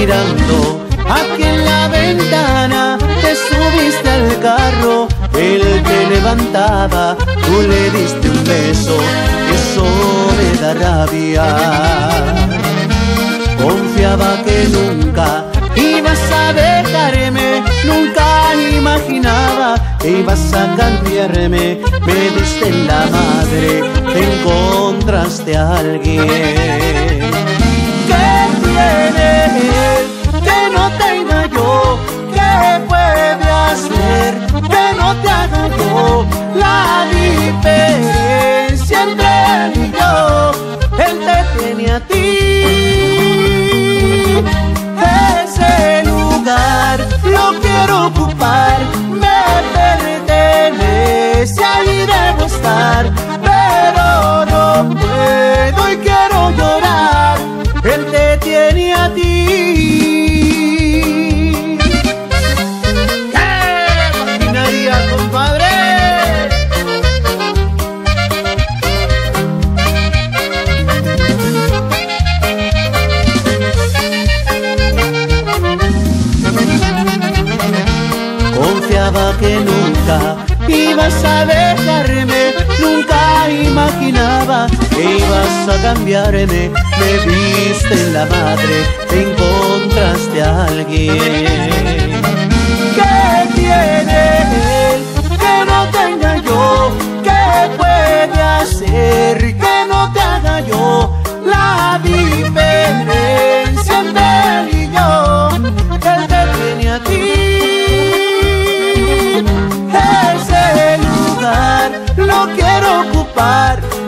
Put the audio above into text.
mirando aquí en la ventana. Te subiste al carro, él te levantaba, tú le diste un beso, eso me da rabia. Confiaba que nunca ibas a dejarme, nunca imaginaba que ibas a cambiarme. Me diste en la madre, te encontraste a alguien. ¿Qué tiene él que no tenga yo? ¿Qué puede hacer que no te haga yo? La diferencia entre él y yo, él te tiene a ti. Ese lugar lo quiero ocupar, me pertenece, allí debo estar, pero no puedo y quiero llorar, él te tiene a ti. ¡Qué maquinaria, compadre! Confiaba que nunca ibas a dejarme, nunca imaginaba que ibas a cambiarme. Me viste en la madre, te encontraste a alguien. ¿Qué tiene él que no tenga yo? ¿Qué puede hacer que no te haga yo? La diferencia entre él y yo, él te tiene a ti. Ese lugar lo quiero ocupar,